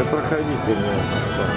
проходительная.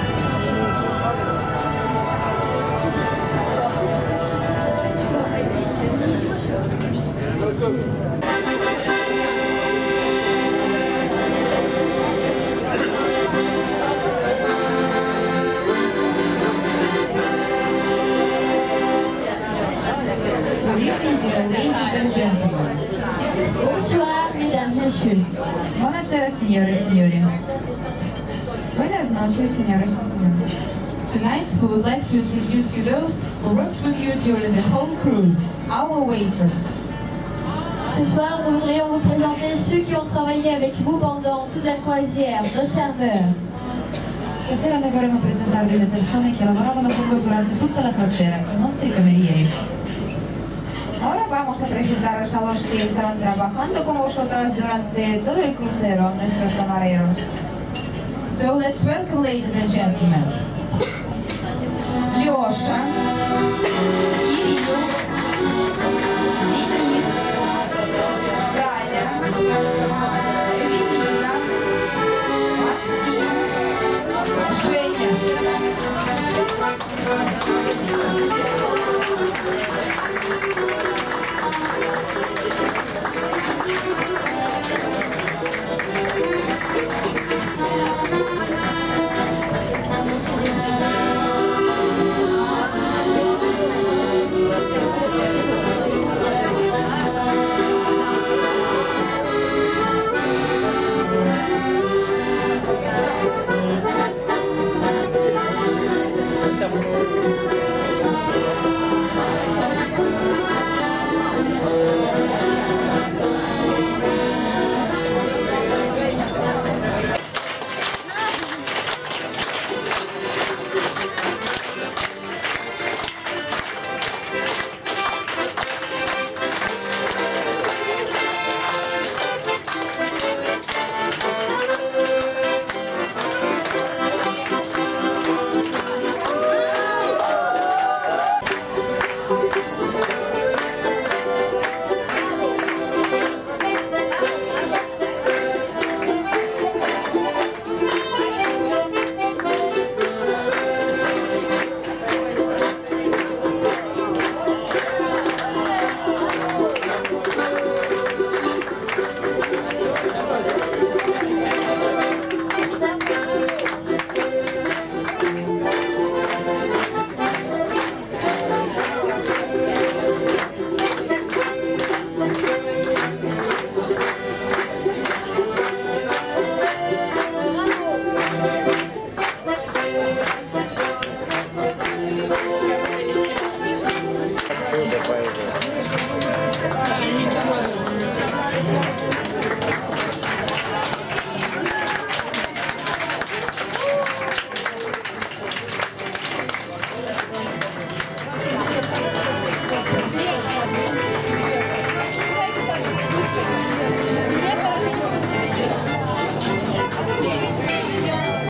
Ladies and gentlemen. Bonsoir, mesdames, messieurs. Buonasera, signore e signori. Buenas noches, señoras y señores. Tonight, we would like to introduce you those who worked with you during the whole cruise, our waiters. Ce soir, nous voudrions vous présenter ceux qui ont travaillé avec vous pendant toute la croisière, nos serveurs. Stasera noi vorremmo presentarvi le persone che lavoravano con voi durante tutta la crociera, i nostri camerieri. Ahora vamos a presentaros a los que estaban trabajando con vosotros durante todo el crucero, nuestros camareros. So let's welcome, ladies and gentlemen, Лёша, Кирилл,